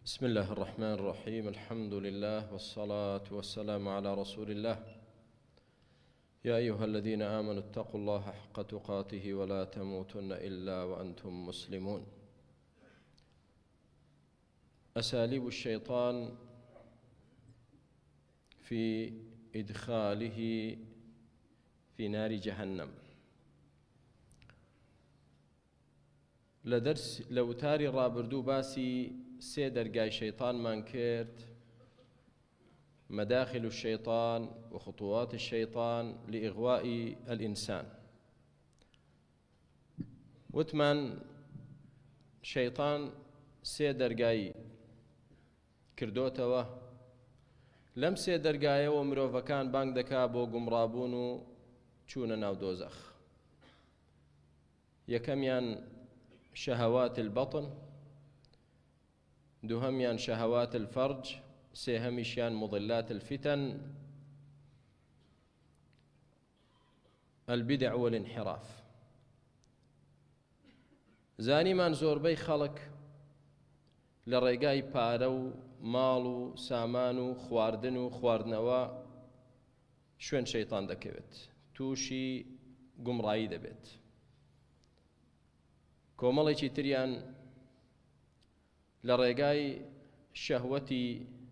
بسم الله الرحمن الرحيم. الحمد لله والصلاة والسلام على رسول الله. يا أيها الذين آمنوا اتقوا الله حق تقاته ولا تموتن إلا وأنتم مسلمون. أساليب الشيطان في إدخاله في نار جهنم. لدرس لو تاري رابردو باسي سيدر قاي شيطان من كيرت مداخل الشيطان وخطوات الشيطان لإغواء الإنسان. وتمن شيطان سيدر قاي كردوتوا لم سيدر قاي ومروفكان بانك دكا بو قمرابونو چون ناو دوزخ. يكميان شهوات البطن، دوهميان شهوات الفرج، سيهمشيان مضلات الفتن، البدع والانحراف. زاني من زوربي خلق لرقاي بارو مالو سامانو خواردنو خواردنوا شوين شيطان دكبت توشي قمراي دبت. کۆمەڵێکی تریان لە ڕێگای شەهوەتی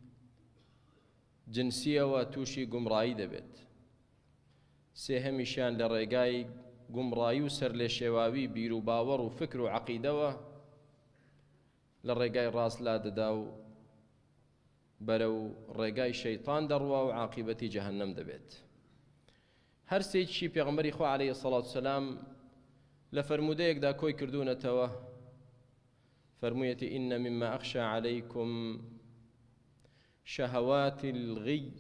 جنسیەوە تووشی گومڕایی دەبێت. سێهەمیشیان لە ڕێگای گومڕایی و سەر لێ شێواوی بیر و باوەڕ و فکر و عەقیدەوە لە ڕێگای ڕاست لا دەدا و بەرەو ڕێگای شەیطان دەڕوا و عاقیبەتی جەهەنەم دەبێت. هەر سێکیشی پێغەمبەری خوا عەلەیهی سەڵات وسەلام لفرمودەیەکدا کۆی کردوونەتەوە، فرموویەتی إن مما أخشى عليكم شهوات الغي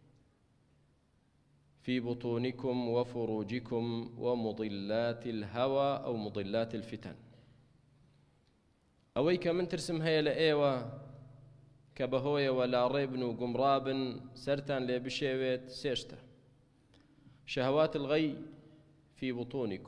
في بطونكم وفروجكم ومضلات الهوى أو مضلات الفتن. ئەوەی کە من ترسم هەیە لە ئێوە کە بەهۆیەوە لاڕێبن و گومڕابن سەرتان لێ بشێوێت سێشتە. شهوات الغي في بطونكم،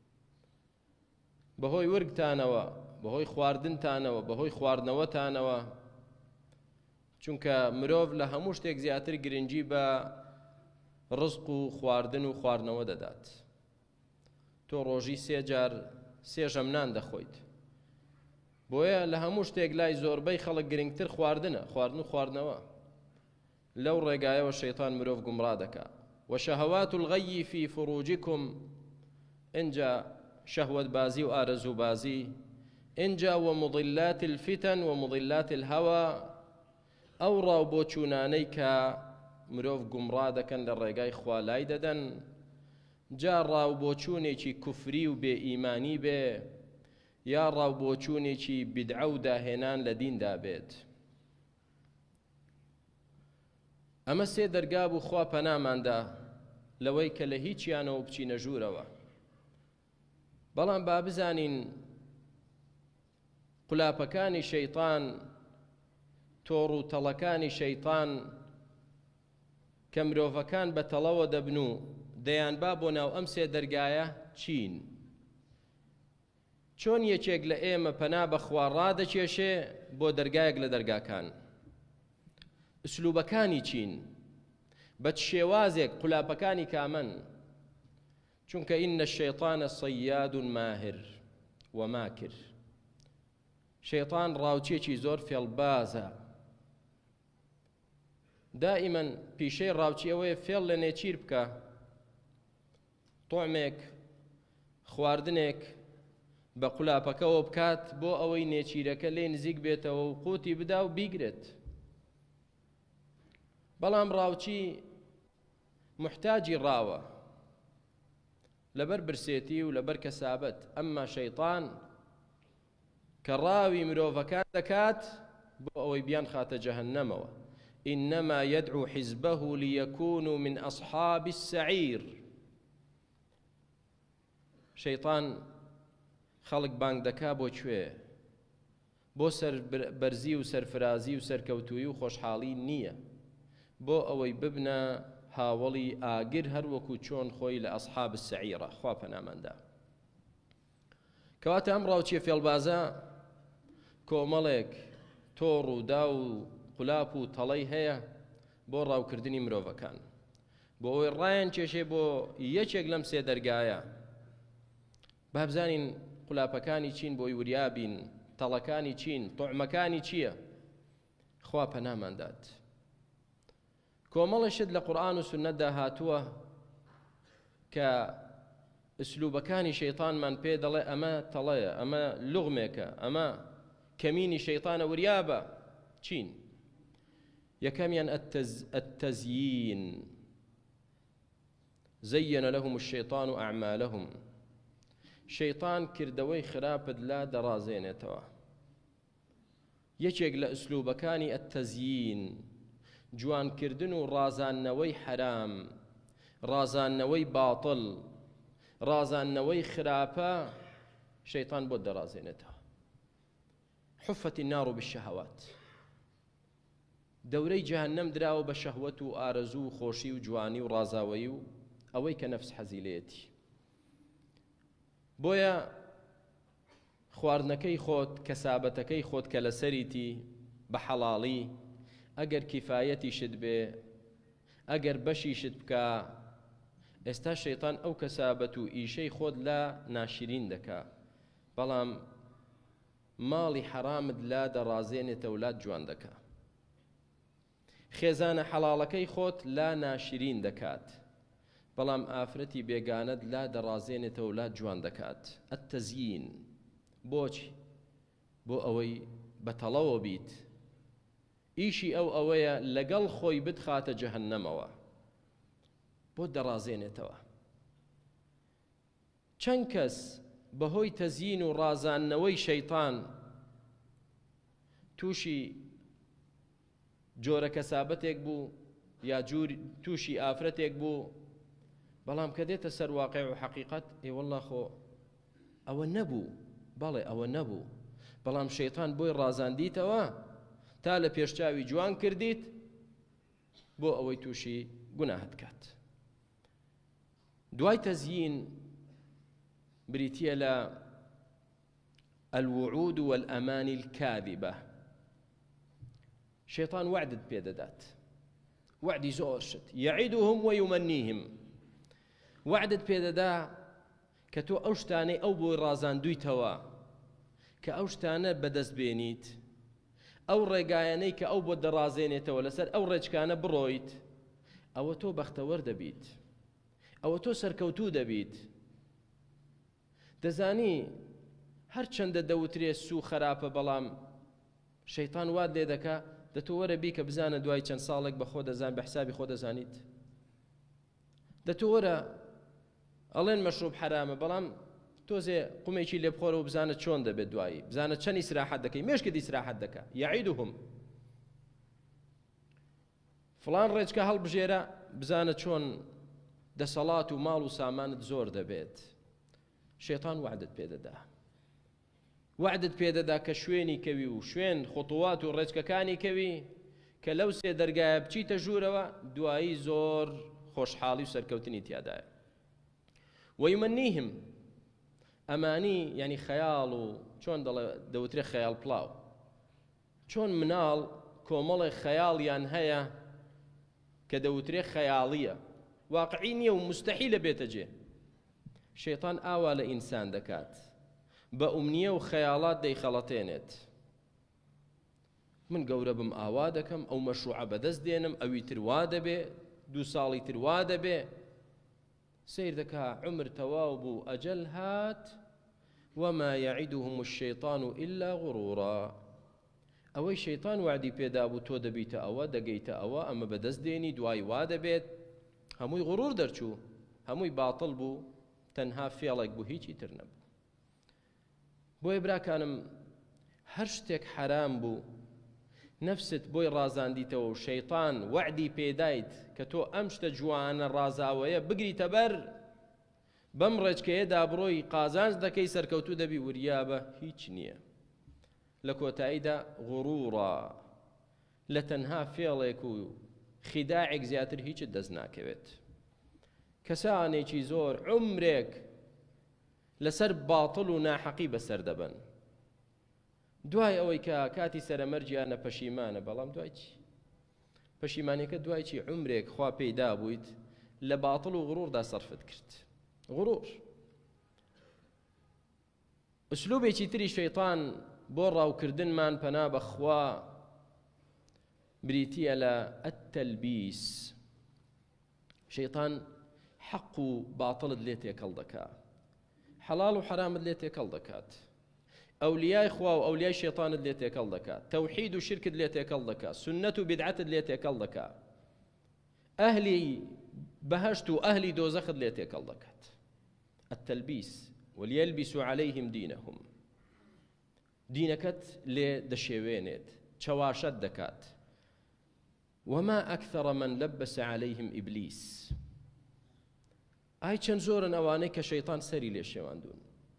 بەهۆی ورگتانەوە، بەهۆی خواردنتانەوە، بەهۆی خواردنەوەتانەوە، چونکە مرۆڤ لە هەموو شتێک زیاتر گرنگی بە ڕزق و خواردن و خواردنەوە دەدات. تۆ ڕۆژی سێ ژەمنان دەخۆیت، بۆیە لە هەموو شتێک لای زۆربەی خەڵک گرنگتر خواردنە، خواردن و خواردنەوە. لەو ڕێگایەوە شەیطان مرۆڤ گومڕا دەکا. وشهوات الغي في فروجكم، اینجا شهوة بازي وآرزو بازي، إنجا ومضلات الفتن ومضلات الهوى، أو راو بوچونانيكا مروف قمرادكا للرقاي خوالاي ددن، جا راو بوچونيكي كفري وبي إيماني بي، يا راو بوچونيكي بدعو داهنان لدين دابيت. أما سيدر قابو خوا پنامان دا لويك لهيچيانو بچي نجوروا. بەڵام با بزانین قولاپەکانی شەیطان، تۆڕ و تەڵەکانی شەیطان کە مرۆڤەکان بە تەڵەوە دەبن و دەیان با بۆ ناو ئەم سێ دەرگایە چین. چۆن یەکێک لە ئێمە پەنا بەخوا ڕادەکێشێ بۆ دەرگایەک لە دەرگاکان، ئوسلوبەکانی چین، بە شێوازێک قولاپەکانی کامەن. چونکە إن الشيطان صياد ماهر وماكر. شيطان راوچێکی زۆر فێڵبازە. دائما پیشەی ڕاوچی ئەوەیە فێڵ لە نێچیر بکە، تۆعمێک خواردنێک بە قولاپەکەوە بکات بۆ ئەوەی نێچیرەکە لێ نزیک بێتەوە و قوتی بدا و بیگرێت. بەڵام ڕاوچی محتاجی ڕاوە لەبەر برسێتی و لەبەر کەسابەت. ئەمما شەیطان کە ڕاوی مرۆڤەکان دەکات بۆ ئەوەی بیان خاتە جەهەنەمەوە. إنما يدعو حزبه ليكونوا من أصحاب السعير. شەیطان خەڵک بانگ دەکا بۆ کوێ؟ بۆ سەربەرزی و سەرفرازی و سەرکەوتووی و خۆشحاڵی نییە، بۆ ئەوەی ببنە هاوڵی ئاگر هەروەکو چۆن خۆی لە ئەصحاب السعیرە. خوا پەنامەندا. کەواتە ئەم ڕاوچیە فێڵبازە کۆمەڵێک تۆڕ و دا و قولاپ و تەڵەی هەیە بۆ ڕاوکردنی مرۆڤەکان، بۆ ئەوەی ڕایان کێشێ بۆ یەکێک لەم سێ دەرگایە. با بزانین قولاپەکانی چین بۆی وریابین، تەڵەکانی چین، طعمەکانی چییە؟ خوا پەناماندات. کۆمەڵەشت لە قورئان و سوننەتدا هاتووە کە ئسلوبەکانی شەیطانمان پێ دەڵێ ئەمە تەڵەیە، ئەمە لوغمێکە، ئەمە کەمینی شەیطانە وریابە. چین؟ یەکەمیان التەزیین، زەیەنە لەهم الشەیطان ئەعمالەهم. شەیطان کردەوەی خراپت لا دەڕازێنێتەوە. یەکێک لە ئسلوبەکانی التەزیین جوانکردن و ڕازاندنەوەی حەرام، ڕازاندنەوەی باتڵ، ڕازاندنەوەی خراپە شەیطان بۆ دەڕازێنێتەوە. حفەت النار بالشەهەوات، دەورەی جەهەنەم دراوە بە شەهوەت و ئارەزوو و خۆشی و جوانی و ڕازاوەیی و ئەوەی کە نەفس حەزی لێیەتی. بۆیە خواردنەکەی خۆت، کەسابەتەکەی خۆت کە لەسەریتی بە حەڵاڵی، ئەگەر کیفایەتیشت بێ، ئەگەر بەشیشت بکە، ئێستا شەیطان ئەو کەسابەت و ئیشەی خۆت لا ناشرین دەکا، بەڵام ماڵی حەرامت لا دەڕازێنێتە و لا جوان دەکا. خێزانە حەڵاڵەکەی خۆت لا ناشرین دەکات، بەڵام ئافرەتی بێگانەت لا دەڕازێنێتەوە و لا جوان دەکات. التەزیین بۆچی؟ بۆ ئەوەی بەتەڵەوە بیت، ئیشی ئەوەیە لەگەڵ خۆی بتخاتە جەهەنەمەوە، بۆ دەڕازێنێتەوە. چەند کەس بەهۆی تەزیین و ڕازاندنەوەی شەیطان تووشی جۆرە کەسابەتێک بوو یا تووشی ئافرەتێک بوو، بەڵام کە دێتە سەر واقع و حەقیقەت وەڵڵا خۆ ئەوە نەبوو، بەڵێ ئەوە نەبوو، بەڵام شەیطان بۆی ڕازاندیتەوە تا لە پێشچاوی جوان کردیت بۆ ئەوەی تووشی گوناهت کات. دوای تەزیین بریتیە لە الوعود والأماني الكاذبة. شەیطان وعدت پێدەدات، وعدی زۆر شت، یعیدهم ویمەنیهم. وعدت پێدەدا کە تۆ ئەو شتانەی ئەو بۆی ڕازاندوویتەوە کە ئەو شتانە بەدەست بێنیت، ئەو ڕێگایانەی کە ئەو بۆ دەڕازێنێتەوە لەسەر ئەو ڕێچکانە بڕۆیت، ئەوە تۆ بەختەوەر دەبیت، ئەوە تۆ سەرکەوتوو دەبیت. دەزانی هەر چەندە دەوترێ سوو خراپە، بەڵام شەیطان وات لێ دەکا دەتۆ وەرە بی کە بزانە دوای چەند ساڵێک بە خۆ دەزان، بە حسابی خۆ دەزانیت. دەتۆ وەرە ئەڵێن مەشروب حرامە، بەڵام تۆزێ قومێکی لێ بخۆرە و بزانە چۆن دەبێت دوایی، بزانە چەند ئیسراحەت دەکەی، مێشکت ئیسراحەت دەکا. یعیدهم، فڵان ڕێچکە هەڵبژێرە، بزانە چۆن دەسەڵات و ماڵ و سامانت زۆر دەبێت. شەیطان وعدت پێدەدا، وعدت پێدەدا کە شوێنی کەوی و شوێن خطوات و ڕێچکەکانی کەوی کە لەو سێ دەرگایە بچیتە ژوورەوە، دوایی زۆر خۆشحاڵی و سەرکەوتنی تیادایە. وەیمەنیهم، ئەمانی یعنی خەیاڵ و چۆن دەوترێ خەیاڵ پڵاو، چۆن مناڵ کۆمەڵی خەیاڵیان هەیە کە دەوترێ خەیاڵیە، واقعی نییە و مستەحیلە بێتە جێ. شەیطان ئاوا لە ئینسان دەکات، بە ئومنیە و خەیاڵات دەیخەڵەتێنێت. من گەورە بم ئاوا دەکەم، ئەو مەشروعە بەدەست دێنم، ئەوی تروا دەبێ، 2 ساڵی تروا دەبێ. سیر دەکا عمر تەواو بوو، ئەجەل هات، وما يعدهم الشيطان إلا غرورا. ئەوەی شەیطان وعدی پێدا بوو تۆ دەبیتە ئەوە، دەگەیتە ئەوە، ئەمە بەدەست دێنی، دوای وا دەبێت، هەمووی غرور دەرچوو، هەمووی باتڵ بوو، تەنها فێڵێک بوو، هیچی تر نەبوو. بۆیە براکانم هەر شتێک حرام بوو، نەفست بۆی ڕازاندیتەوە و شەیطان وعدی پێدایت کە تۆ ئەم شتە جوانە ڕازاوەیە بگریتە بەر، بەم ڕێچکەیەدا بڕۆی قازانج دەکەی، سەرکەوتوو دەبی، وریابە هیچ نییە. لە کۆتاییدا غڕوڕە، لە تەنها فێڵێک و خیداعێک زیاتر هیچت دەست ناکەوێت. کەسانێکی زۆر عمرێک لەسەر باتڵ و ناحەقی بەسەر دەبن، دوای ئەوەی کە کاتی سەرەمەرجیانە پەشیمانە بەڵام دوای چی پەشیمانیەکە دوای چی عمرێک خوا پێیدا بوویت لە باتڵ و غڕوردا سەرفت کرد غڕور ئوسلوبێکی تری شەیطان بۆ ڕاوکردنمان پەنا بەخوا بریتیە لە ئەتەلبیس شەیطان حەق و باتڵت لێ تێکەڵ دەکات حەڵاڵ و حرامت لێ تێکەڵ دەکات ئەولیای خوا و ئەولیای شێطانت لێ تێکەڵ دەکات تەوحید و شرکت لێ تێکەڵ دەکات سنەت و بدعەتت لێ تێکەڵ دەکات ئەهلی بەهەشت و ئەهلی دۆزەخت لێ تێکەڵ دەکات التەلبیس وليلبسوا عليهم دينهم دينكت لێ دەشێوێنێت چەواشەت دەکات وما أكثر من لبس عليهم إبليس ئای چەند زۆرن ئەوانەی کە شەیطان سەری لێ شێواندون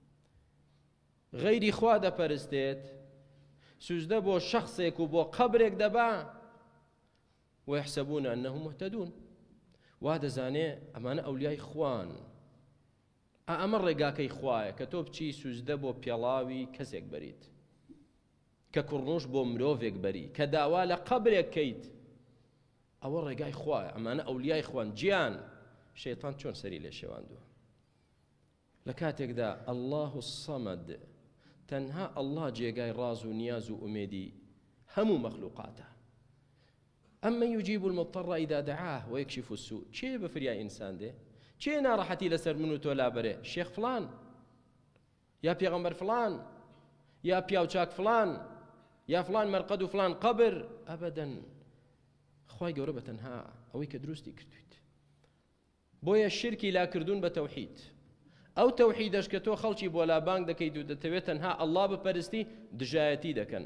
غەیری خوا دەپەرستێت سوزدە بۆ شەخصێک و بۆ قەبرێک دەبا ويحسبون أنهم مهتدون وا دەزانێ ئەمانە ئەولیای خوان ئەمە ڕێگاکەی خوایە کە تۆ بچی سوزدە بۆ پێڵاوی کەسێک بەریت کە کوڕنوش بۆ مرۆڤێک بەری کە داوا لە قەبرێک کەیت ئەوە ڕێگای خوایە ئەمانە ئەولیای خوان گیان شەیطان چۆن سەری لێ شێواندووە لە کاتێکدا الله الصەمەد تەنها ئەڵڵا جێگای ڕاز و نیاز و ئومێدی هەموو مەخلوقاتە ئەمە يجيب المضطر إذا دعاه ويكشف السوء چێ بەفریای ئینسان دێ چێ ناڕەحەتی لەسەر من و تۆ لابەرێ شێخ فلان یا پێغەمبەر فلان یا پیاوچاک فلان یا فلان مەرقەد و فلان قەبر ئەبەدەن خوای گەورە بەتەنها ئەوەی کە دروستی کردویت بۆیە شرکی لاکردوون بە تەوحید ئەو تەوحیدەش کە تۆ خەڵکی بۆ لابانگ دەکەیت و دەتەوێت تەنها ئەڵڵا بپەرستی دژایەتی دەکەن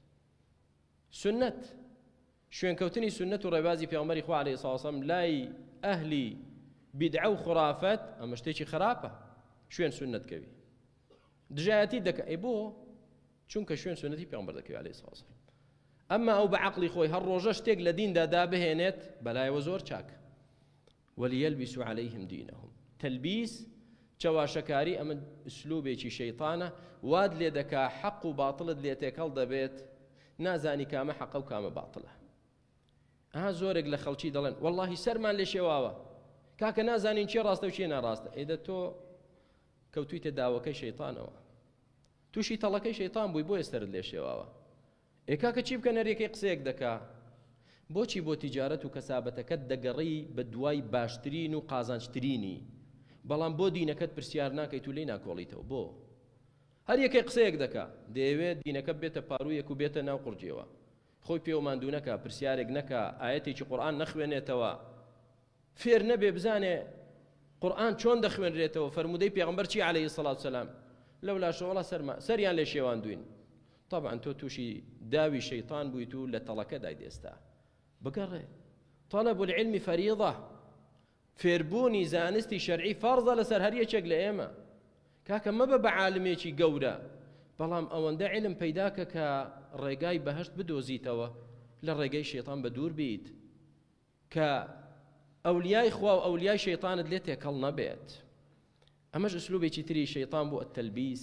سنەت شوێنکەوتنی سنەت و ڕێبازی پێغەمبەری خوا عەلەیهی سڵاو وسەلام لای ئەهلی بیدعە و خوڕافەت ئەمە شتێکی خراپە شوێن سنەتکەوی دژایەتی دەکە ئەی بۆ چونکە شوێن سنەتی پێغەمبەر دەکەوی عەلەیهی سڵاو وسەلام ئەمما ئەو بە عەقڵی خۆی هەر ڕۆژە شتێک لە دیندا دابهێنێت بەلایەوە زۆر چاکە وليلبسوا عليهم دينهم تلبيس چەواشەکاری ئەمە ئوسلوبێکی شەیطانە واد لێ دەکا حەق و باتڵت لێ تێکەڵ دەبێت نازانی کامە حەقە و کامە باتڵە زۆرێک لە خەڵکی دەڵێن واللهی سەرمان لێ شێواوە کاکە نازانین چێ ڕاستە و چێ ناڕاستە ئێدە تۆ کەوتویتە داوەکەی شەیطانەوە تووشی تەڵەکەی شەیطان بووی بۆیە سەرت لێ شێواوە کاکە چی بکە نەرێکی قسەیەک دەکا بۆچی بۆ تیجارەت و کەسابەتەکەت دەگەڕی بە دوای باشترین و قازانجترینی بەڵام بۆ دینەکەت پرسیار ناکەیت و لێی ناکۆڵیتەوە بۆ هەر یەکەی قسەیەک دەکا دەیەوێت دینەکە بێتە پارویەک و بێتە ناو قورجێەوە خۆی پێوەماندوو نەکا پرسیارێک نەکا ئاەتێکی قورئان نەخوێنێتەوە فێر نەبێ بزانێ قورئان چۆن دەخوێنرێتەوە فەرمودەی پێغەمبەر چی عەلەیهی سەڵات وسەلام لەولا شەوەڵا سەریان لێ شێواندوین طبعا تۆ تووشی داوی شەیطان بوویت و لە تەڵەکە دایدێستا بگەڕێ طلب العلم فەریضە فێربوونی زانستی شەرعی فەرزە لەسەر هەر یەکێک لە ئێمە کاکە مەبە بە عالمێکی گەورە بەڵام ئەوەندە علم پەیداکە کە ڕێگای بەهەشت بدۆزیتەوە لە ڕێگەی شەیطان بە دوور بیت کە ئەولیای خوا و ئەولیای شەیطانت لێ تێکەڵ نەبێت ئەمەش ئوسلوبێکی تری شەیطان بۆ التەلبیس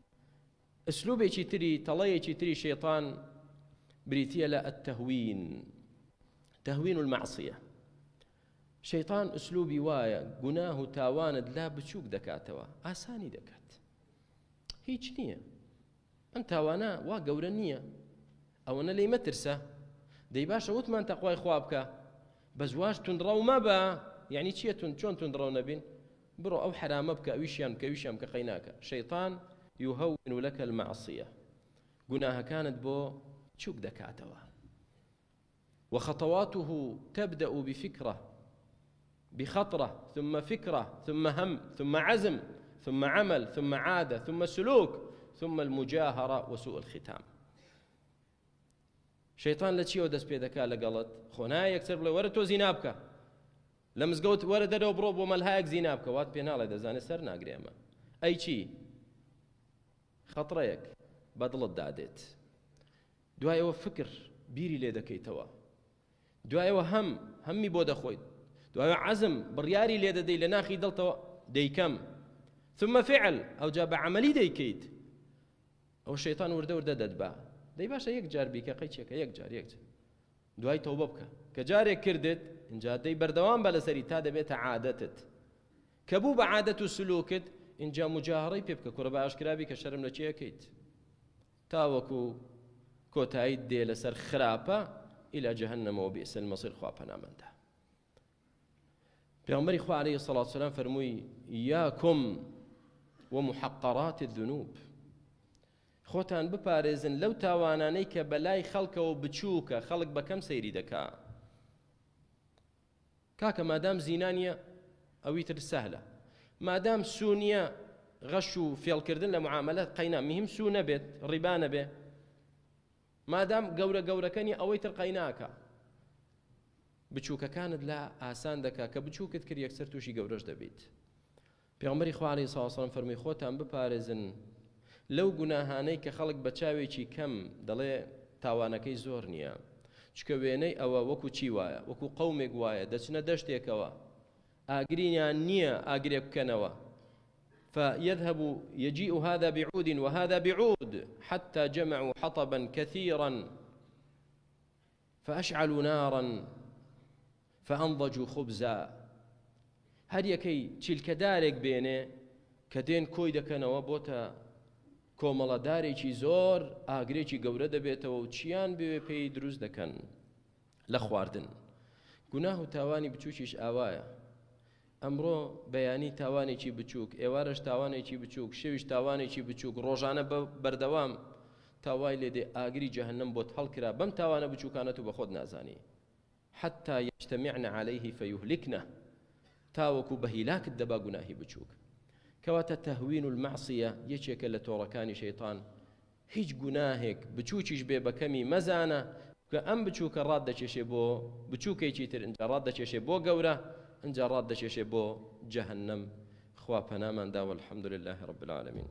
ئوسلوبێکی تری تەڵەیەکی تری شەیطان بریتیە لە التەهوین تهوين المعصية شەیطان ئوسلوبی وایە گوناه و تاوانت لا بچووک دەکاتەوە ئاسانی دەکات هیچ نییە ئەم تاوانە وا گەورە نییە ئەوەنە لێی مەترسە دەی باشە وتمان تەقوای خوا بکە بە زواج توندڕەو مەبە یعنی چییە چۆن توندڕەو نەبین بڕۆ ئەو حرامە بکە ئەویشیان بکە ئەویشیان بکە قەیناکە شەیطان يهون لك المعصية گوناهەکانت بۆ چووک دەکاتەوە وخطواته تبدأ بفكرة بخطرة ثم فكرة ثم هم ثم عزم ثم عمل ثم عادة ثم سلوك ثم المجاهرة وسوء الختام شەیطان لە چیەوە دەست پێ دەکا لەگەڵت خۆنا یەکسەر بڵێ وەرە تۆ زینا بکە لە مزگەوت وەرە دەرەوە بڕۆ بۆ مەلهایەک زینا بکە وات پێ ناڵێ دەزانێت سەر ناگرێمە ئەی چی خەتڕەیەک بەدڵت دادێت دوایەوە فکر بیری لێ دەکەیتەوە دوایەوە هەممی بۆ دەخۆیت دوایەوە عەزم بڕیاری لێ دەدەی لە ناخی دڵتەوە دەیکەم ثم فعل ئەوجا بە عەمەلی دەیکەیت ئەو شەیطان وردە وردە دەدبا دەی باشە یەک جار بیکە قەیچێکە یەک جار دوای تەوبە بکە کە جارێک کردت اینجا دەی بەردەوام بە لەسەری تا دەبێتە عادەتت کە بوو بە عادەت و سلوکت اینجا مجاهڕەی پێ بکە کوڕە بە ئاشکرابی کە شەرم لە چیەکەیت تاوەکو کۆتاییت دێ لەسەر خراپە إلى جهنم وبئس المصير خوا پەنامەندە پێغەمبەری خوا عەلەیهی سەڵات وسەلام فەرمووی إياكم ومحقرات الذنوب خۆتان بپارێزن لەو تاوانانەی کە بەلای خەڵکەوە بچووکە خەڵک بەکەم سەیری دەکا کاکە مادام زینانیە ئەوی تر سەهلە مادام سوونیە غەش و فێڵکردن لە معاملەت قەینا مهم سو نەبێت ڕیبا نەبێ مادام گەورە گەورەکەنی ئەوەی تر قەیناکە بچووکەکانت لا ئاسان دەکا کە بچووکت کرد یەکسەر تووشی گەورەش دەبیت پێغەمبەری خوا عەلەیهی سەڵات وسەلام فەرمووی خۆتان بپارێزن لەو گوناهانەی کە خەڵک بە چاوێکی کەم دەڵێ تاوانەکەی زۆر نییە چکە وێنەی ئەوە وەکو چی وایە وەکو قەومێک وایە دەچنە دەشتێکەوە ئاگرینیان نییە ئاگرێ بکەنەوە فيذهب يجيء هذا بعود وهذا بعود حتى جمعوا حطبا كثيرا فأشعلوا نارا فأنضجوا خبزا هەر یەکەی چیلکەدارێک بێنێ کە دێن کۆی دەکەنەوە بۆتە کۆمەڵەدارێکی زۆر ئاگرێکی گەورە دەبێتەوە و چیان بوێ پێی دروست دەکەن لە خواردن گوناه و تاوانی بچووکیش ئاوایە ئەمڕۆ بەیانی تاوانێکی بچووک ئێوارەش تاوانێکی بچووک شەویش تاوانێکی بچووک ڕۆژانە بەردەوام تاوای لێدێ ئاگری جەهەنەم بۆت هەڵکرا بەم تاوانە بچووکانە تو بە خۆت نازانی حتى يجتمعن عليه فيهلكنه تاوەکو بە هیلاکت دەبا گوناهی بچووک کەواتە تەهوین المعصیە یەکێکە لە تۆڕەکانی شەیطان هیچ گوناهێک بچووکیش بێ بەکەمی مەزانە کە ئەم بچووکە ڕاد دەچێشێ بۆ بچووکێکی تر اینجا ڕاد دەچێشێ بۆ گەورە اینجا ڕاد دەچێشێ بۆ جەهەنەم خوا پەناماندا والحمد لله رب العالمين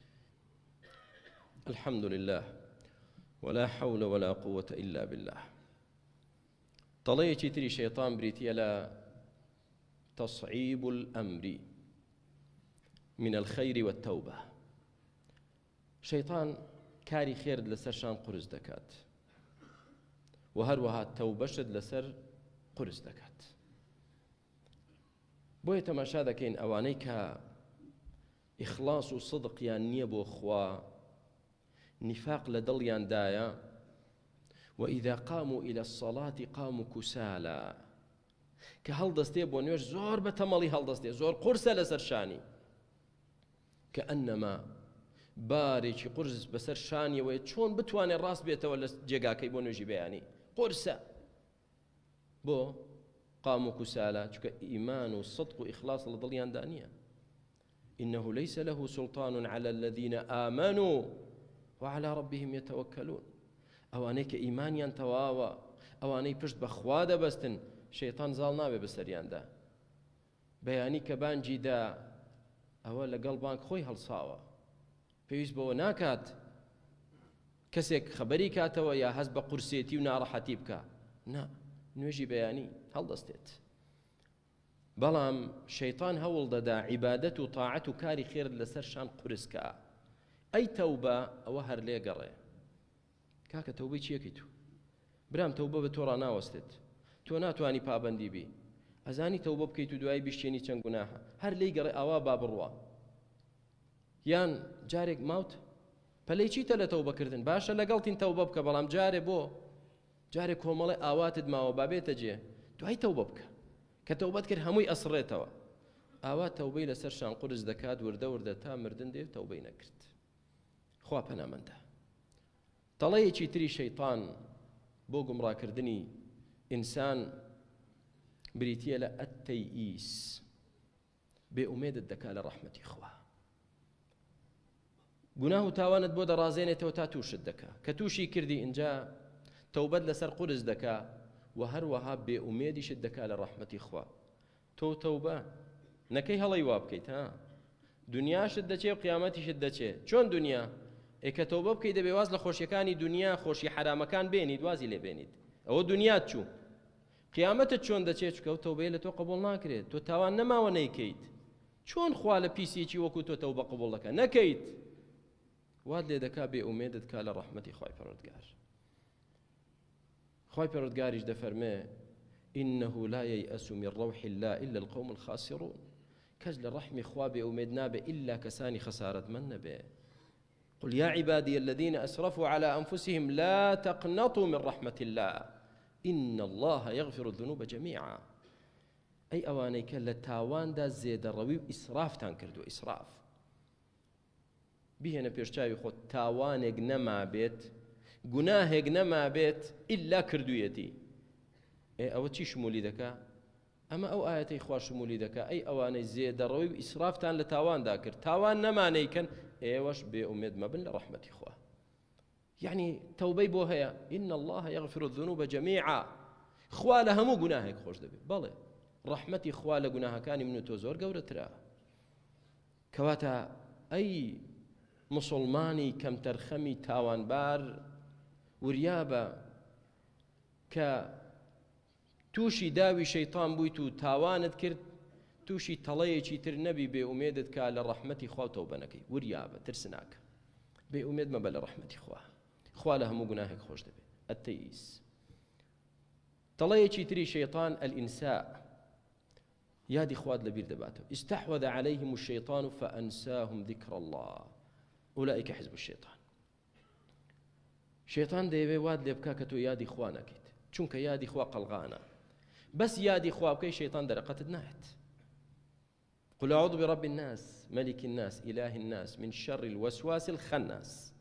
الحمد لله ولا حول ولا قوة إلا بالله طليتي تري شيطان بريتي لا تصعيب الأمر من الخير والتوبة شيطان كاري خير لسر قرز دكات وهروها التوبة شد لسر قرز دكات بۆیە تەماشا دەکەین ئەوانەی کە ئیخلاص و صدقیان نییە بۆ خوا نفاق لە دڵیاندایە وإذا قاموا إلى الصلاة قاموا كسالى کە هەڵدەستێ بۆ نوێژ زۆر بە تەمەڵی هەڵدەستێ زۆر قورسە لەسەر شانی كأنما بارێکی قورس بەسەر شانیەوەی چۆن بتوانێت ڕاست بێتەوە لە جێگاکەی بۆ نوێژی بەیانی قورسە بۆ قاموا كسالى چونکە ئیمان و صدق و ئیخلاص لە دڵیاندا نییە إنه ليس له سلطان على الذين آمنوا وعلى ربهم يتوكلون ئەوانەی کە ئیمانیان تەواوە ئەوانەی پشت بە خوا دەبەستن شەیطان زاڵ نابێ بەسەریاندا بەیانی کە بانگی دا ئەوە لەگەڵ بانگ خۆی هەڵساوە پێویست بەوە ناکات کەسێک خەبەری کاتەوە یا هەست بە قورسێتی و ناڕەحەتی بکە نا نوێژی بەیانی هەڵدەستێت بەڵام شەیطان هەوڵ دەدا عیبادەت و تاعەت و کاری خێر لەسەر شان قورسکە ئەی تەوبە ئەوە هەر لێگەڕێ کاکە تەوبەی چیەکەی تو برام تەوبە بە تۆ ڕاناوەستێت تۆ ناتوانی پابەندی بی ئەزانی تەوبە بکەیت و دوای بیشتێنی چەند گوناهە هەر لێی گەڕێ ئاوا با بڕوە یان جارێک ماوت پەلەی چیتە لە تەوبەکردن باشە لەگەڵتین تەوبە بکە بەڵام جارێ بۆ جارێک کۆمەڵی ئاواتت ماوە بابێتە جێ دوای تەوبە بکە کە تەوبەت کرد هەمووی ئەسڕێتەوە ئاوا تەوبەی لەسەر شان قورس دەکات وردە وردە تا مردن دێ تەوبەی نەکرد خوا پەنامەندە تەڵەیەکی تری شەیطان بۆ گومڕاکردنی ئینسان بریتیە لە ئەتەیئیس بێئومێدت دەکا لە ڕەحمەتی خوا گوناه و تاوانت بۆ دەڕازێنێتەوە تا تووشت دەکا کە تووشی کردی اینجا تەوبەت لەسەر قورس دەکا و هەروەها بێئومێدیشت دەکا لە ڕەحمەتی خوا تۆ تەوبە نەکەی هەڵەی وا بکەیت ها دنیاشت دەچێ و قیامەتیشت دەچێ چۆن دنیا ئێکە تەوبە بکەیت دەبێ واز لە خۆشیەکانی دنیا خۆشی حرامەکان بێنیت وازی لێ بێنیت ئەوە دنیات چوو قیامەتت چۆن دەچێت چکە و تەوبەیە لە تۆ قبوڵ ناکرێت تۆ تاوان نەماوە نەیکەیت چۆن خوا لە پیسێکی وەکو تۆ تەوبە قبوڵ دەکە نەکەیت واد لێ دەکا بێ ئومێدت کا لە ڕەحمەتی خوای پەروەردگار. خوای پەروەردگاریش دەفەرمێ إنه لا ييأس من روح الله إلا القوم الخاسرون. کەس لە ڕەحمی خوا بێ ئومێد نابێ إلا کەسانی خەسارەتمەند نەبێ. قل يا عبادي الذين أسرفوا على أنفسهم لا تقنطوا من رحمة الله إن الله يغفر الذنوب جميعا. أي أوانيك لتاوان دا زيد الروي إسراف تنكردو إسراف بيهنا بيرشاوي خود تاوانك نما بيت گوناهێک نەما بێت ئللا کردوویەتی. ئەوە چی شمولی دەکا؟ ئەمە ئەو ئاەتەی خوا شمولی دەکا ئەی ئەوانەی زێدەڕەوی و ئیسرافتان لە تاواندا کرد تاوان نەمانەیکەن ئێوەش بێ ئومێد مەبن لە ڕەحمەتی خوا. یعنی تەوبەی بۆ هەیە إن الله يغفر الذنوب جميعا. خوا لە هەموو گوناهێک خۆش دەبێت. بەڵێ ڕەحمەتی خوا لە گوناهەکانی من و تۆ زۆر گەورەترە. کەواتە ئەی مسلمانی کەم تەرخەمی تاوانبار وریابە کە تووشی داوی شەیطان بوویت و تاوانت کرد تووشی تەڵەیەکی تر نەبی بێ ئومێدت کا لە ڕەحمەتی خوا تەوبە نەکەی. وریابە ترسناکە بێ ئومێد مەبە لە ڕەحمەتی خوا لە هەموو گوناهێک خۆش دەبێت. ئەتەئیس تەڵەیەکی تری شەیطان الئینساء یادی خوات لەبیر دەباتەوە. استحوذ عليهم الشيطان فأنساهم ذكر الله أولئك حزب الشيطان. شيطان دەیەوێ واد لێ بکا کە تۆ یادی خوا نەکەیت چونکە یادی خوا قەڵغانە. بەس یادی خوا بکەی شەیطان دەرەقەتت نایەت. قل أعوذ برب الناس ملك الناس إله الناس من شر الوسواس الخناس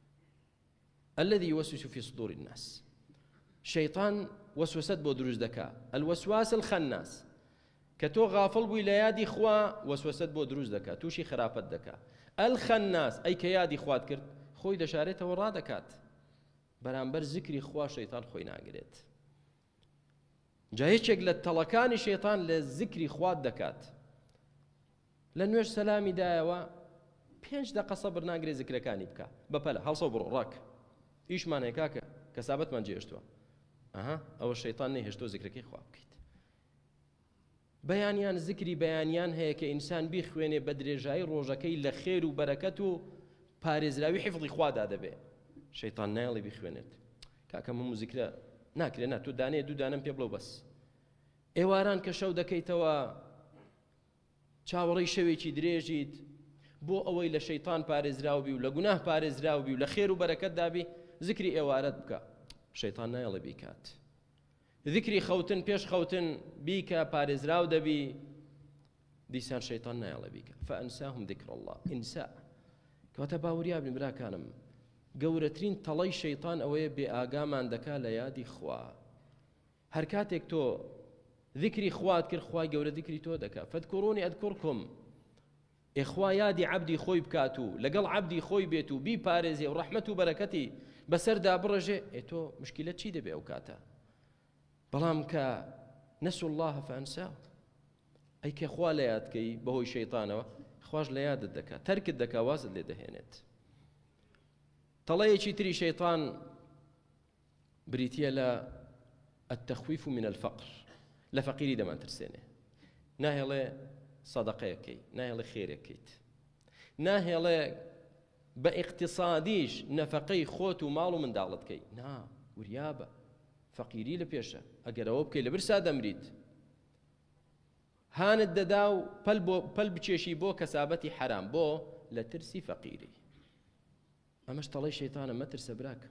الذي يوسوس في صدور الناس. شيطان وسوسة بۆ دروست دەکا. الوسواس الخناس کە تۆ غافڵ بووی لە یادی خوا وسوسەت بۆ دروست دەکات تووشی خراپەت دەکات. الخناس ئەی کە یادی خوات کرد خۆی دەشارێتەوە ڕادەکات. بەرامبەر زیکری خوا شەیطان خۆی ناگرێت. جا هیچێک لە تەڵەکانی شەیطان لە زیکری خوات دەکات. لە نوێژ سەلامی دایەوە 5 دقە سەبر ناگرێت زیکرەکانی بکە بەپەلە هەڵسە بڕۆ ڕاک ئیشمان هەیە کاکە کەسابەتمان جێهێشتووە. ئەوە شەیطان نەهێشتۆ زیکرەکەی خوا بکەیت. بەیانیان زیکری بەیانیان هەیە کە ئینسان بیخوێنێ بە درێژایی ڕۆژەکەی لە خێر و بەرەکەت و پارێزراوی حیفڵی خوادا دەبێ. شەیطان نایڵی بیخوێنێت کاکە من موزیکرە ناکرێ نا تۆ دانێ دوو دانم پێ بڵەو بەس. ئێواران کە شەو دەکەیتەوە چاوەڕێی شەوێکی درێژیت بۆ ئەوەی لە شەیطان پارێزراو بی و لە گوناه پارێزراو بی و لە خێر و بەرەکەت دابی زیکری ئێوارەت بکە شەیطان نایڵێ بیکات. ذکری خەوتن پێش خەوتن بیکە پارێزراو دەبی دیسان شەیطان نایڵێ بیکە. فأنساهم ذكر الله ئینسا. کەواتە باوریابن براکانم گەورەترین تەڵەی شەیطان ئەوەیە بێ ئاگامان دەکا لە یادی خوا. هەر کاتێک تۆ ذکری خوات کرد خوای گەورە ذکری تۆ دەکا. فەذکوڕونی ئەذکوڕکم. ئێخوا یادی عەبدی خۆی بکات و لەگەڵ عەبدی خۆی بێت و بیپارێزێ و ڕەحمەت و بەرەکەتی بەسەردا بڕژێ تۆ مشکلەت چی دەبێ ئەو کاتە؟ بەڵام کە نەسوا الله فەئەنساهم ئەی کە خوا لە یادکەی بەهۆی شەیطانەوە خوش لە یادت دەکات تەرکت دەکا وازت لێ دەهێنێت. تەڵەیەکی تری شەیطان بریتیە لە التەخویف من الفقر. لە فەقیری دەمانترسێنێ. ناهێڵێ سەدەقەیەکەی ناهێڵێ خێرێکەیت ناهێڵێ بە ئیقتصادیش نەفەقەی خۆت و ماڵ و منداڵتکەی. نا وریابە فەقیری لە پێشە ئەگەرەوە بکەی لە برسا دەمریت. هانت دەدا و پەل بچێشی بۆ کەسابەتی حرام بۆ لە ترسی فەقیری. ئەمەش تەڵەی شەیطانە مەترسە براکە.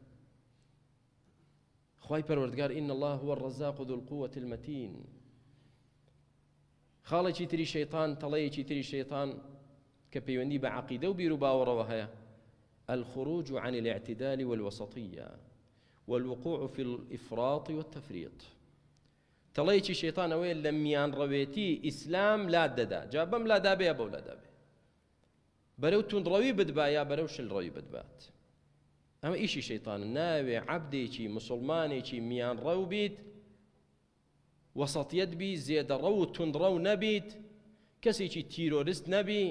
خوای پەروەردگار إن الله هو الرزاق ذو القوة المتين. خاڵێکی تری شەیطان تەڵەیەکی تری شەیطان کە پەیوەندی بە عەقیدە و بیر و باوەڕەوە هەیە الخروج عن الاعتدال والوسطية والوقوع في الإفراط والتفريط. تەڵەیەکی شەیطان ئەوەیە لە میان ڕەوێتی ئیسلام لات دەدا جا بەم لادا بێ بەو لادا بێ بەرەو توندڕەوی بتبا یا بەرەو شلڕەوی بتبات. ئەمە ئیشی شەیطانە. ناوێ عەبدێکی مسلمانێکی میان ڕەو بیت وەسەطیەت بی زێدەڕە و توندڕە و نەبیت کەسێکی تیرۆریست نەبی.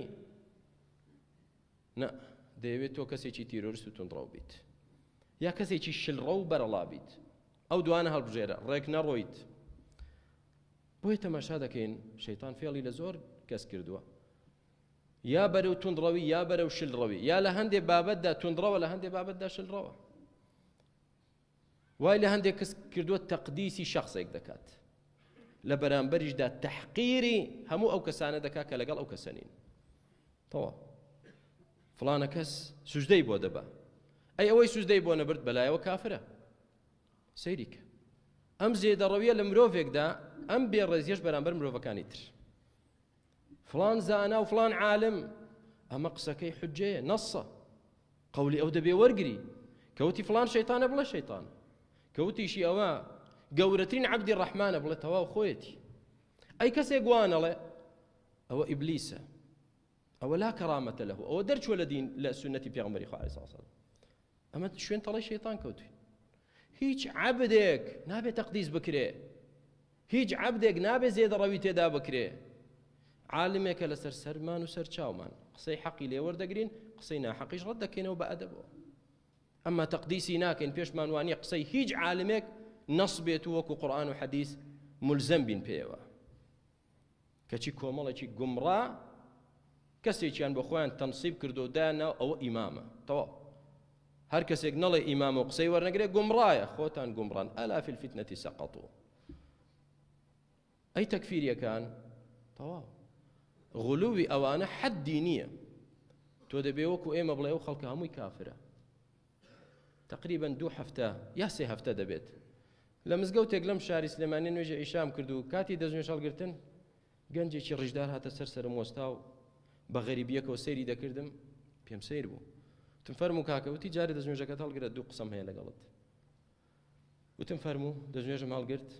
نە دەیەوێت تۆ کەسێکی تیرۆریست و توندڕە بیت یا کەسێکی شلڕە و بەرەڵا بیت. ئەو دوانە هەڵبژێرە ڕێک نەڕۆیت. بۆیە تەماشا دەکەین شەیطان فێڵی لە زۆر کەس کردووە. یا بەرەو توندڕەوی یا بەرەو شلڕەوی، یا لە هەندێک بابەتدا توندڕەوە لە هەندێک بابەتدا شلڕەوە. وای لە هەندێک کەس کردووە تەقدیسی شەخصێک دەکات، لە بەرامبەریشدا تەحقیری هەموو ئەو کەسانە دەکات کە لەگەڵ ئەو کەسە نین. تەواو فڵانە کەس سوژدەی بۆ دەبا، ئەی ئەوەی سوژدەی بۆ نەبرد بەلایەوە کافرە. سەیریکە ئەم زێدەڕەویە لە مرۆڤێکدا ئەم بێڕێزیەش بەرامبەر مرۆڤەکانی تر. فڵان زانا و فڵان عالم، ئەمە قسەکەی حجەیە، نەسە، قەولی ئەو دەبێ وەرگری. کەوتی فڵان شەیتانە بڵێ شەیتان، کەوتیشی ئەوە گەورەترین عەبدی ڕەحمانە بڵێ تەواو خۆیەتی. ئەی کەسێک گوانەڵێ ئەوە ئیبلیسە، ئەوە لا کەرامەتە لەهو، ئەوە دەرچووە لە دین لە سونەتی پێغەمبەری خوا عەلەیهی سەڵام. ئەمە شوێن تەڵەی شەیتان کەوتووی. هیچ عەبدێک نابێت تەقدیس بکرێ، هیچ عەبدێک نابێت زێدەڕەوی تێدا بکرێ. عالمێکە لەسەر سەرمان و سەر چاومان قسەی حەقی لێ وەردەگرین، قسەی ناحەقیش ڕەت دەکەینەوە بە ئەدەبەوە. ئەمما تەقدیسی ناکەین پێشمان وانیە قسەی هیچ عالمێک نەس بێت و وەکو قورئان و حەدیث مولزەم بین پێیەوە. کەچی کۆمەڵێکی گومڕا کەسێکیان بۆ خۆیان تەنسیب کردو و دایانەوە ئەوە ئیمامە. تەواو هەر کەسێک نەڵێ ئیمامە و قسەی وەرنەگرێ گومڕایە، خۆتان گومڕان. ئەلا فی الفتنەتی سەقەطوا. ئەی تەکفیریەکان تەواو غولووی ئەوانە حەدی نییە. تۆ دەبێ وەکو ئێمە بڵێ ئەو خەڵکە هەمووی کافرە. تقریبا 2 هەفتە یا 3 هەفتە دەبێت لە مزگەوتێک لەم شاری سلێمانی نوێژە ئیشام کرد و کاتی دەستنوێژ هەڵگرتن گەنجێکی ڕیژدار هاتە سەرم وەستا و بە غەریبیەکەوە سەیری دەکردم، پێم سەیر بوو. وتم فەرموو کاکە، وتی جارێ دەستنوێژەکەت هەڵگرە 2 قسەم هەیە لەگەڵت. وتم فەرموو، دەستنوێژم هەڵگرت.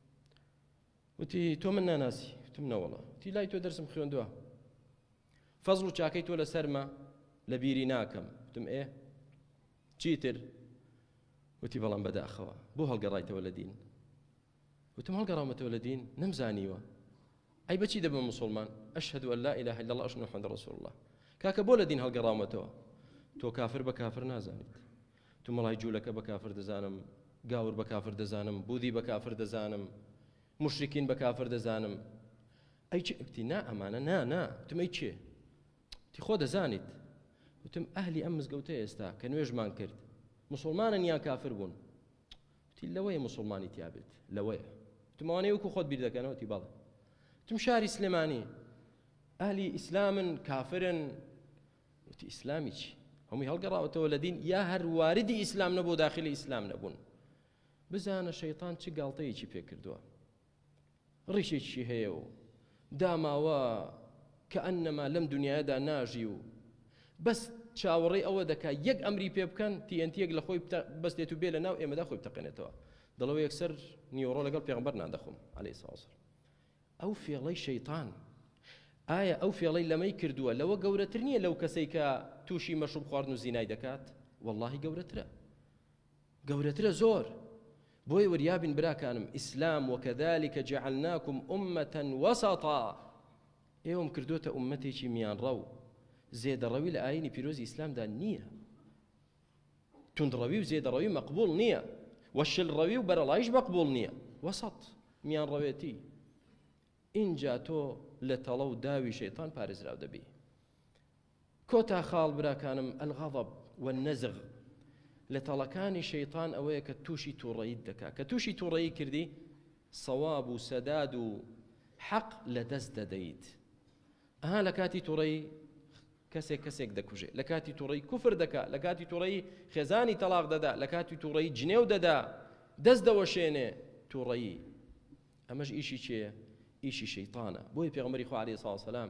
وتی تۆ من ناناسی؟ وتم نەوەڵە. وتی لای تۆ دەرسم خوێندووە، فەزڵ و چاکەی تۆ لەسەرمە لە بیری ناکەم. وتم ئێ چیتر؟ وتی بەڵام بەداخەوە بۆ هەڵگەڕایتەوە لە دین؟ وتم هەڵگەڕامەتەوە لە دین، نەمزانیوە. ئەی بەچی دەبم مسلمان؟ ئەشهد ئەن لا إله إلا الله وأشهد أن محمدا رسول الله. کاکە بۆ لە دین هەڵگەڕامەتەوە؟ تۆ کافر بە کافر نازانیت. تو مەڵای جوولەکە بە کافر دەزانم، گاور بە کافر دەزانم، بودی بە کافر دەزانم، مشرکین بە کافر دەزانم. ئەی چ وتی نا ئەمانە نا. وتم ئەی چێ؟ وتی خۆ دەزانیت. وتم ئەهلی ئەم مزگەوتە ئێستا کە نوێژمان کرد مسلمانن یان کافر بوون؟ وتی لەوەیە مسلمانی تیابێت، لەوەیە. وتم ئەوانەی وەکو خۆت بیر دەکەنەوە؟ وتی بەڵێ. وتم شاری سلێمانی ئەهلی ئیسلامن کافرن؟ وتی ئیسلامی چی؟ هەمووی هەڵگەڕاوەتەوە لە دین، یا هەر واردی ئیسلام نەبوو داخلی ئیسلام نەبوون. بزانە شەیطان چ گاڵتەیەکی پێ کردووە، ڕیشێکی هەیە و داماوە کە ئەنەما لەم دنیادا ناژی و بەس چاوەڕێی ئەوە دەکا یەک ئەمری پێ بکەن TNT-یەک لە خۆی بەستێت و بێ لە ناو ئێمەدا خۆی بتەقێنێتەوە. دەڵەوە یەکسەر نیوڕۆ لەگەڵ پێغەمبەر نادەخۆم عەلەیهی سەڵام. ئەو فێڵەی شەیطان ئایا ئەو فێڵەی لەمەی کردووە لەوە گەورەتر نییە لەو کەسەی کە تووشی مەشروب خواردن و زینای دەکات؟ وەڵڵاهی گەورەترە زۆر. بۆی وریابین براکانم، ئیسلام وەکەذالکە جەعەلناکم ئومەتەن وەسەطا، ئێوەم کردوتە ئومەتێکی میانڕە و زێدەڕەوی لە ئاینی پیرۆزی ئیسلامدا نییە. توندڕەوی و زێدەڕەوی مەقبوڵ نییە، وەشلڕەوی و بەرەڵایش مەقبوڵ نییە، وەسەط میانڕەوێتی. اینجا تۆ لە تەڵە و داوی شەیطان پارێزراو دەبی. کۆتا خاڵ براکانم، ئەلغەضەب وەنەزغ لە تەڵەکانی شەیطان ئەوەیە کە تووشی تووڕەییت دەکات. کە تووشی تووڕەیی کردی سەواب و سەداد و حەق لە دەست دەدەیت. ئەها لە کاتی تووڕەیی کەسێک دەکوژێ، لە کاتی تووڕەیی کوفر دەکات، لە کاتی تووڕەیی خێزانی تەلاق دەدا، لە کاتی تووڕەیی جنێو دەدا، دەست دەوەشێنێ تووڕەیی. ئەمەش ئیشی چێە؟ ئیشی شەیطانە. بۆی پێغەمبەری خوا عەلەیهی سەڵام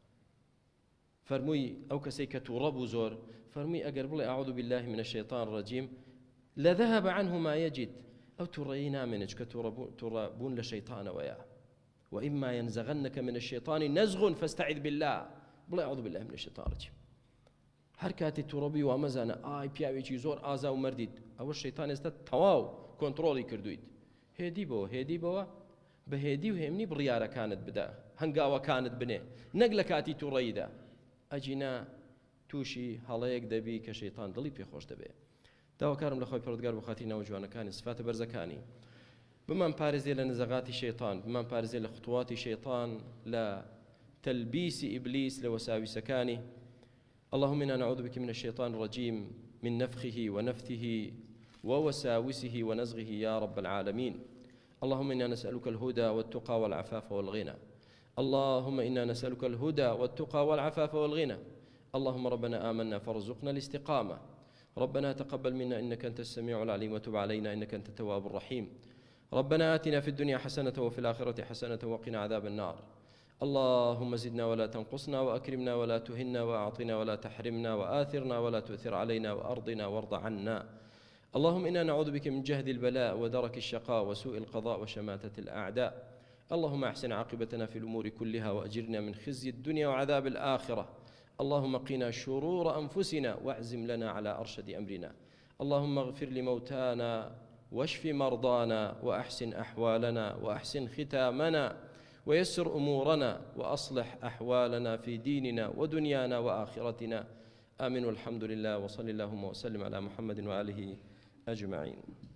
فەرمووی ئەو کەسەی کە تووڕە بوو زۆر، فەرمووی ئەگەر بڵێ ئەعوذ بالله من الشەیطان الرەجیم لذهب عنه ما يجد، ئەو تووڕەیی نامێنێت کە تووڕە بوون لە شەیطانەوەیە. وإما ينزغنك من الشيطان نزغ فاستعذ بالله، بڵێ ئەعوذ بالله من الشەیطان الرەجیم. هەر کاتی تووڕەبی و ئەمەزانە ئای پیاوێکی زۆر ئازا و مەردیت، ئەوە شەیطان ئێستا تەواو کۆنتڕۆڵی کردویت. هێدیبەوە بە هێدی و هێمنی بڕیارەکانت بدە، هەنگاوەکانت بنێ، نەک لە کاتی تووڕەییدا. ئەجینا تووشی هەڵەیەک دەبی کە شەیطان دڵی پێخۆش دەبێ. داواکارم لە خۆی پەروەردگار بۆ خاتی ناو جوانەکانی سفاتە بەرزەکانی بمان پارێزێ لە نزەغاتی شەیطان، بمان پارێزێ لە خوتواتی شەیطان، لە تلبيس إبليس لوساوس كانه. اللهم إنا نعوذ بك من الشيطان الرجيم، من نفخه ونفثه ووساوسه ونزغه يا رب العالمين. اللهم إنا نسألك الهدى والتقى والعفاف والغنى. اللهم إنا نسألك الهدى والتقى والعفاف والغنى. اللهم ربنا آمنا فارزقنا الاستقامة. ربنا تقبل منا إنك أنت السميع العليم، وتب علينا إنك أنت التواب الرحيم. ربنا آتنا في الدنيا حسنة وفي الآخرة حسنة وقنا عذاب النار. اللهم زدنا ولا تنقصنا، وأكرمنا ولا تهنا، وأعطنا ولا تحرمنا، وآثرنا ولا تؤثر علينا، وأرضنا وارض عنا. اللهم إنا نعوذ بك من جهد البلاء ودرك الشقاء وسوء القضاء وشماتة الأعداء. اللهم أحسن عاقبتنا في الأمور كلها، وأجرنا من خزي الدنيا وعذاب الآخرة. اللهم قنا شرور أنفسنا، واعزم لنا على أرشد أمرنا. اللهم اغفر لموتانا واشف مرضانا، وأحسن أحوالنا، وأحسن ختامنا، ويسر أمورنا، وأصلح أحوالنا في ديننا ودنيانا وآخرتنا. آمين والحمد لله، وصلى اللهم وسلم على محمد وآله أجمعين.